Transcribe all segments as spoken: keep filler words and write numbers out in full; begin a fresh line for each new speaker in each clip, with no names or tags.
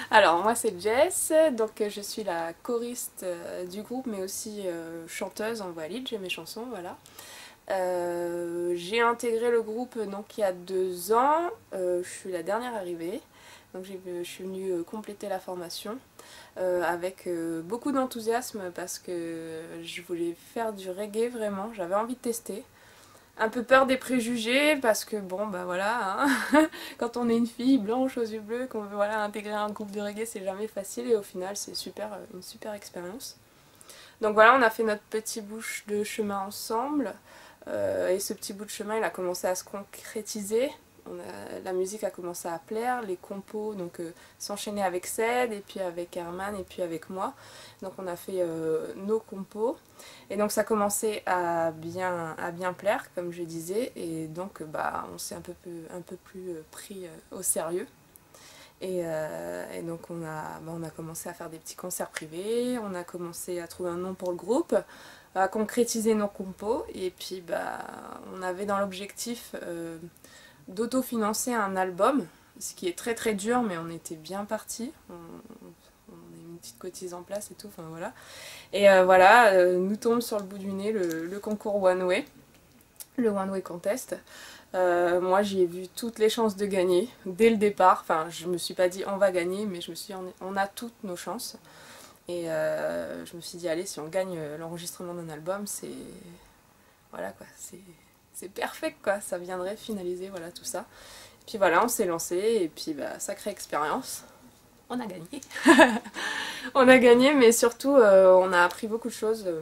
Alors moi c'est Jess, donc je suis la choriste du groupe mais aussi euh, chanteuse en voix lead, j'ai mes chansons, voilà. Euh, j'ai intégré le groupe donc il y a deux ans, euh, je suis la dernière arrivée, donc je suis venue compléter la formation euh, avec euh, beaucoup d'enthousiasme parce que je voulais faire du reggae vraiment, j'avais envie de tester. Un peu peur des préjugés parce que bon bah voilà, hein, quand on est une fille blanche aux yeux bleus, qu'on veut voilà, intégrer un groupe de reggae, c'est jamais facile et au final c'est super, une super expérience. Donc voilà, on a fait notre petit bout de chemin ensemble euh, et ce petit bout de chemin il a commencé à se concrétiser. On a, la musique a commencé à plaire, les compos donc euh, s'enchaînaient avec Ced et puis avec Herman et puis avec moi. Donc on a fait euh, nos compos et donc ça commençait à bien, à bien plaire comme je disais et donc bah, on s'est un peu, un peu plus pris au sérieux. Et, euh, et donc on a, bah on a commencé à faire des petits concerts privés, on a commencé à trouver un nom pour le groupe, à concrétiser nos compos et puis bah, on avait dans l'objectif euh, d'autofinancer un album, ce qui est très très dur mais on était bien parti, on, on a mis une petite cotise en place et tout, enfin voilà. Et euh, voilà, euh, nous tombe sur le bout du nez le, le concours One Way, le One Way Contest. Euh, moi j'y ai vu toutes les chances de gagner dès le départ, enfin je me suis pas dit on va gagner mais je me suis dit on a toutes nos chances et euh, je me suis dit allez si on gagne l'enregistrement d'un album c'est voilà quoi, c'est c'est perfect quoi, ça viendrait finaliser voilà tout ça. Et puis voilà on s'est lancé et puis bah sacrée expérience, on a gagné. On a gagné mais surtout euh, on a appris beaucoup de choses euh,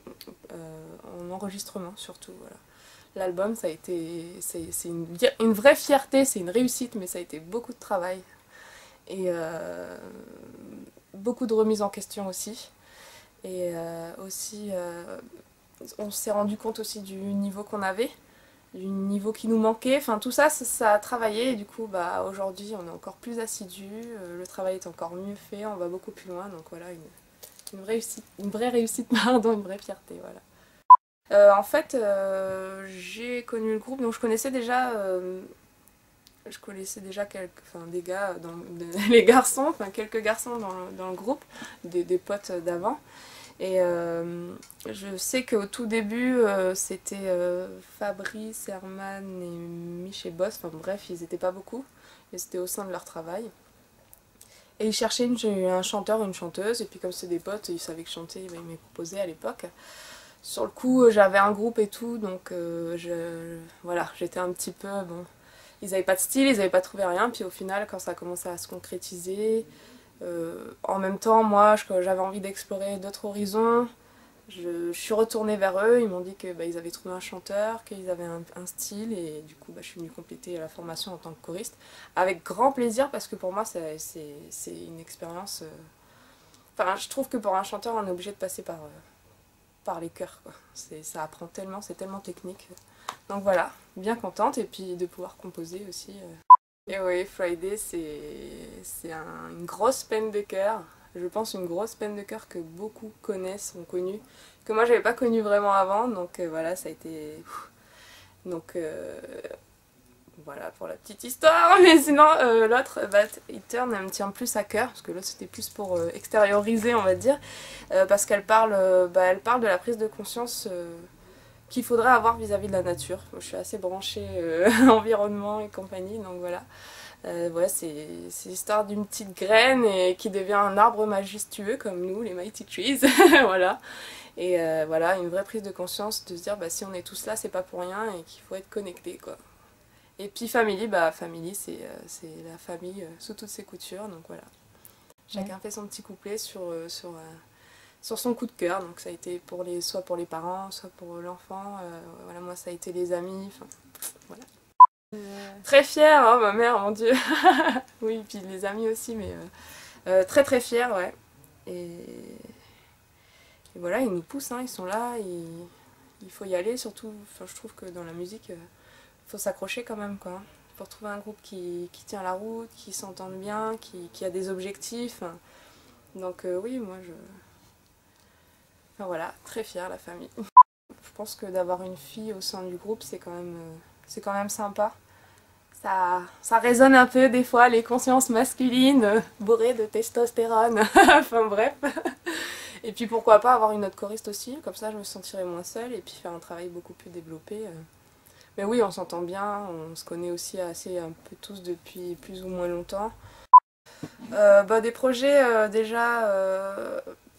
euh, en enregistrement surtout voilà. L'album, ça a été, c'est une, une vraie fierté, c'est une réussite, mais ça a été beaucoup de travail et euh, beaucoup de remises en question aussi. Et euh, aussi, euh, on s'est rendu compte aussi du niveau qu'on avait, du niveau qui nous manquait. Enfin, tout ça, ça, ça a travaillé et du coup, bah, aujourd'hui, on est encore plus assidus, euh, le travail est encore mieux fait, on va beaucoup plus loin. Donc voilà, une, une, réussite, une vraie réussite, pardon, une vraie fierté, voilà. Euh, en fait, euh, j'ai connu le groupe, donc je connaissais déjà, euh, je connaissais déjà quelques, enfin, des gars, dans, de, les garçons, enfin quelques garçons dans le, dans le groupe, des, des potes d'avant. Et euh, je sais qu'au tout début, euh, c'était euh, Fabrice, Herman et Mich et Boss, enfin bref, ils n'étaient pas beaucoup, et c'était au sein de leur travail. Et ils cherchaient une, un chanteur, une chanteuse, et puis comme c'est des potes, ils savaient que chanter, ils m'avaient proposé à l'époque. Sur le coup, j'avais un groupe et tout, donc euh, je, voilà, j'étais un petit peu, bon, ils n'avaient pas de style, ils n'avaient pas trouvé rien, puis au final, quand ça a commencé à se concrétiser, euh, en même temps, moi, j'avais envie d'explorer d'autres horizons, je, je suis retournée vers eux, ils m'ont dit qu'ils bah, avaient trouvé un chanteur, qu'ils avaient un, un style, et du coup, bah, je suis venue compléter la formation en tant que choriste, avec grand plaisir, parce que pour moi, c'est une expérience... Euh... Enfin, je trouve que pour un chanteur, on est obligé de passer par... Euh, par les chœurs quoi. Ça apprend tellement, c'est tellement technique. Donc voilà, bien contente et puis de pouvoir composer aussi. Et oui, Friday c'est un, une grosse peine de cœur. Je pense une grosse peine de cœur que beaucoup connaissent, ont connu, que moi j'avais pas connu vraiment avant. Donc euh, voilà, ça a été... Donc euh, voilà pour la petite histoire, mais sinon euh, l'autre, Bat Eater, elle me tient plus à cœur, parce que l'autre c'était plus pour euh, extérioriser on va dire, euh, parce qu'elle parle, euh, bah, elle parle de la prise de conscience euh, qu'il faudrait avoir vis-à-vis -vis de la nature. Moi, je suis assez branchée euh, environnement et compagnie, donc voilà. Euh, ouais, c'est l'histoire d'une petite graine et qui devient un arbre majestueux comme nous, les Mighty Trees, voilà. Et euh, voilà, une vraie prise de conscience de se dire bah, si on est tous là, c'est pas pour rien et qu'il faut être connecté quoi. Et puis Family, bah Family c'est euh, la famille euh, sous toutes ses coutures, donc voilà. Chacun ouais. fait son petit couplet sur, euh, sur, euh, sur son coup de cœur, donc ça a été pour les, soit pour les parents, soit pour l'enfant, euh, voilà, moi ça a été les amis, enfin voilà. Euh... Très fière, hein, ma mère, mon dieu. Oui, puis les amis aussi, mais euh, euh, très très fière, ouais. Et, et voilà, ils nous poussent, hein, ils sont là, ils... il faut y aller, surtout, je trouve que dans la musique... Euh, faut s'accrocher quand même quoi. Faut trouver un groupe qui, qui tient la route, qui s'entende bien, qui, qui a des objectifs. Donc euh, oui, moi je... Enfin voilà, très fière la famille. Je pense que d'avoir une fille au sein du groupe c'est quand même, euh, c'est quand même sympa. ça, ça résonne un peu des fois, les consciences masculines, euh, bourrées de testostérone, enfin bref. Et puis pourquoi pas avoir une autre choriste aussi, comme ça je me sentirais moins seule et puis faire un travail beaucoup plus développé. euh. Mais oui, on s'entend bien, on se connaît aussi assez un peu tous depuis plus ou moins longtemps. Euh, bah, des projets euh, déjà euh,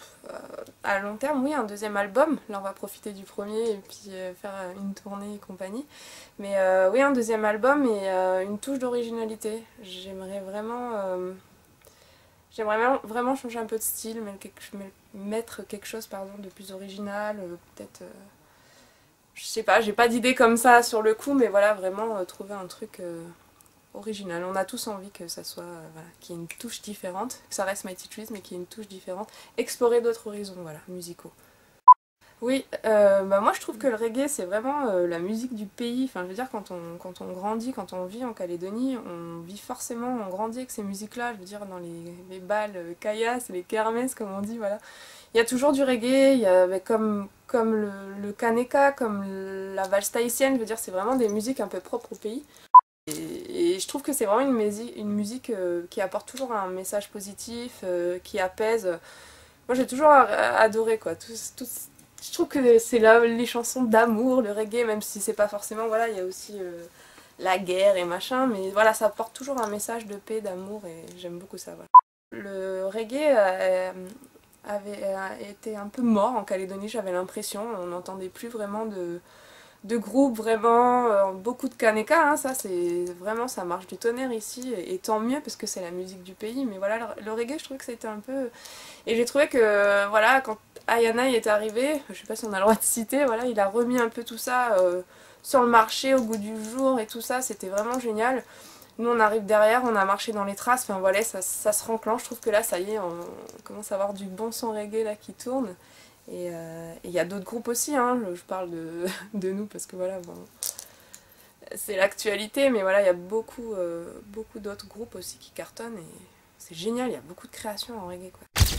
à long terme, oui, un deuxième album. Là, on va profiter du premier et puis euh, faire une tournée et compagnie. Mais euh, oui, un deuxième album et euh, une touche d'originalité. J'aimerais vraiment, euh, j'aimerais vraiment, vraiment changer un peu de style, mettre quelque chose pardon, de plus original, euh, peut-être. Euh, je sais pas, j'ai pas d'idée comme ça sur le coup, mais voilà, vraiment euh, trouver un truc. Euh, original. On a tous envie que ça soit, euh, voilà, qu'il y ait une touche différente, que ça reste Mighty Trees, mais qu'il y ait une touche différente. Explorer d'autres horizons, voilà, musicaux. Oui, euh, bah moi je trouve que le reggae c'est vraiment euh, la musique du pays. Enfin, je veux dire, quand on, quand on grandit, quand on vit en Calédonie, on vit forcément, on grandit avec ces musiques-là. Je veux dire, dans les, les balles, euh, kayas, les kermesses, comme on dit, voilà. Il y a toujours du reggae, il y a, bah, comme, comme le, le kaneka, comme la valse tahitienne, je veux dire, c'est vraiment des musiques un peu propres au pays. Et, et je trouve que c'est vraiment une, musique, une musique euh, qui apporte toujours un message positif, euh, qui apaise. Moi j'ai toujours adoré quoi. Tout, tout, je trouve que c'est là les chansons d'amour, le reggae, même si c'est pas forcément, voilà, il y a aussi euh, la guerre et machin, mais voilà, ça apporte toujours un message de paix, d'amour et j'aime beaucoup ça. Voilà. Le reggae euh, avait euh, été un peu mort en Calédonie, j'avais l'impression, on n'entendait plus vraiment de... de groupes vraiment, euh, beaucoup de kaneka, hein, ça c'est vraiment, ça marche du tonnerre ici, et, et tant mieux parce que c'est la musique du pays, mais voilà, le, le reggae je trouvais que c'était un peu... Et j'ai trouvé que, euh, voilà, quand Ayana est arrivé, je sais pas si on a le droit de citer, voilà, il a remis un peu tout ça euh, sur le marché, au goût du jour et tout ça, c'était vraiment génial. Nous on arrive derrière, on a marché dans les traces, enfin voilà, ça, ça se renclenche, je trouve que là ça y est, on, on commence à avoir du bon son reggae là qui tourne. Et il euh, y a d'autres groupes aussi, hein. je, je parle de, de nous parce que voilà, bon, c'est l'actualité, mais voilà, il y a beaucoup, euh, beaucoup d'autres groupes aussi qui cartonnent et c'est génial, il y a beaucoup de créations en reggae quoi.